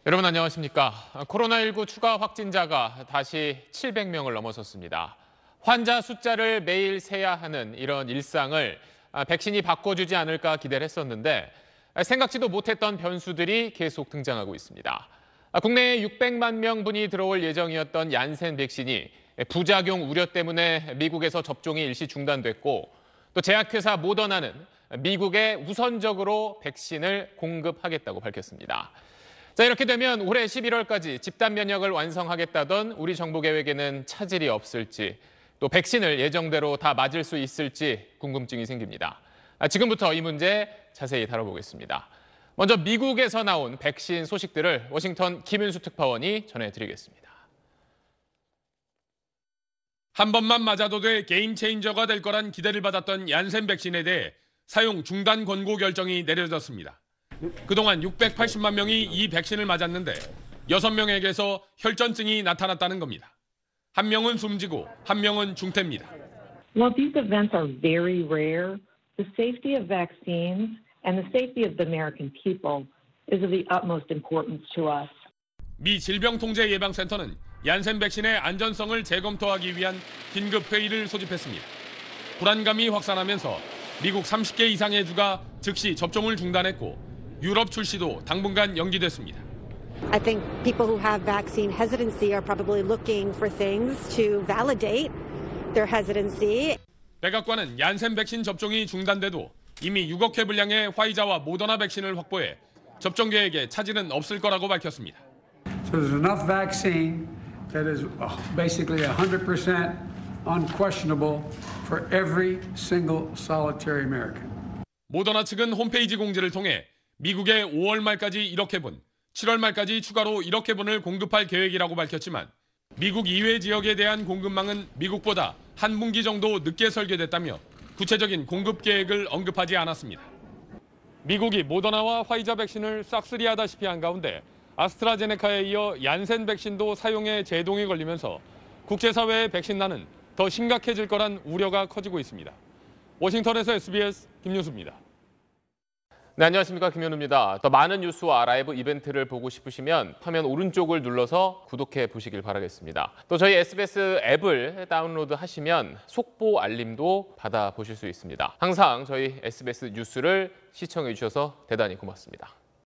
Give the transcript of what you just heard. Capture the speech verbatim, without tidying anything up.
여러분 안녕하십니까? 코로나십구 추가 확진자가 다시 칠백 명을 넘어섰습니다. 환자 숫자를 매일 세야 하는 이런 일상을 백신이 바꿔주지 않을까 기대를 했었는데 생각지도 못했던 변수들이 계속 등장하고 있습니다. 국내에 육백만 명분이 들어올 예정이었던 얀센 백신이 부작용 우려 때문에 미국에서 접종이 일시 중단됐고 또 제약회사 모더나는 미국에 우선적으로 백신을 공급하겠다고 밝혔습니다. 자, 이렇게 되면 올해 십일월까지 집단 면역을 완성하겠다던 우리 정부 계획에는 차질이 없을지, 또 백신을 예정대로 다 맞을 수 있을지 궁금증이 생깁니다. 지금부터 이 문제 자세히 다뤄보겠습니다. 먼저 미국에서 나온 백신 소식들을 워싱턴 김윤수 특파원이 전해드리겠습니다. 한 번만 맞아도 돼 게임 체인저가 될 거란 기대를 받았던 얀센 백신에 대해 사용 중단 권고 결정이 내려졌습니다. 그동안 육백팔십만 명이 이 백신을 맞았는데 여섯 명에게서 혈전증이 나타났다는 겁니다. 한 명은 숨지고 한 명은 중태입니다. While these events are very rare, the safety of vaccines and the safety of the American people is of the utmost importance to us. 미 질병통제예방센터는 얀센 백신의 안전성을 재검토하기 위한 긴급 회의를 소집했습니다. 불안감이 확산하면서 미국 삼십 개 이상의 주가 즉시 접종을 중단했고 유럽 출시도 당분간 연기됐습니다. I think people who have vaccine hesitancy are probably looking for things to validate their hesitancy. 백악관은 얀센 백신 접종이 중단돼도 이미 육억 회 분량의 화이자와 모더나 백신을 확보해 접종 계획에 차질은 없을 거라고 밝혔습니다. So there's enough vaccine that is basically one hundred percent unquestionable for every single solitary American. 모더나 측은 홈페이지 공지를 통해 미국에 오월 말까지 일억 회분, 칠월 말까지 추가로 일억 회분을 공급할 계획이라고 밝혔지만 미국 이외 지역에 대한 공급망은 미국보다 한 분기 정도 늦게 설계됐다며 구체적인 공급 계획을 언급하지 않았습니다. 미국이 모더나와 화이자 백신을 싹쓸이하다시피 한 가운데 아스트라제네카에 이어 얀센 백신도 사용에 제동이 걸리면서 국제사회의 백신난은 더 심각해질 거란 우려가 커지고 있습니다. 워싱턴에서 에스비에스 김윤수입니다. 네, 안녕하십니까. 김현우입니다. 더 많은 뉴스와 라이브 이벤트를 보고 싶으시면 화면 오른쪽을 눌러서 구독해 보시길 바라겠습니다. 또 저희 에스비에스 앱을 다운로드 하시면 속보 알림도 받아보실 수 있습니다. 항상 저희 에스비에스 뉴스를 시청해 주셔서 대단히 고맙습니다.